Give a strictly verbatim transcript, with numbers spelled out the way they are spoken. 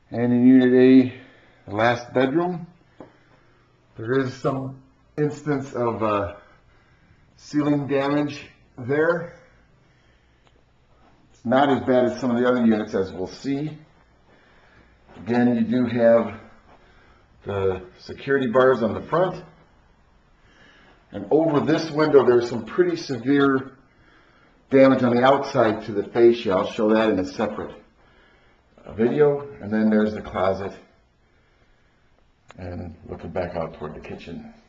And in Unit A, the last bedroom, there is some instance of uh, ceiling damage there. It's not as bad as some of the other units, as we'll see. Again, you do have the security bars on the front. And over this window, there's some pretty severe damage on the outside to the fascia. I'll show that in a separate video. And then there's the closet. And looking back out toward the kitchen.